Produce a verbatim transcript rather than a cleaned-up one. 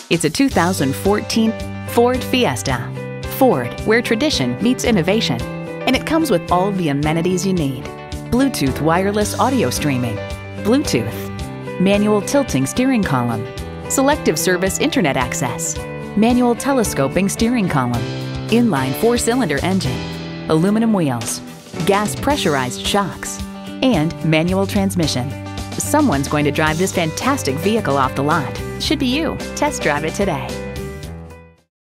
It's a two thousand fourteen Ford Fiesta. Ford, where tradition meets innovation. And it comes with all the amenities you need. Bluetooth wireless audio streaming, Bluetooth, manual tilting steering column, selective service internet access, manual telescoping steering column, inline four-cylinder engine, aluminum wheels, gas pressurized shocks, and manual transmission. Someone's going to drive this fantastic vehicle off the lot. Should be you. Test drive it today.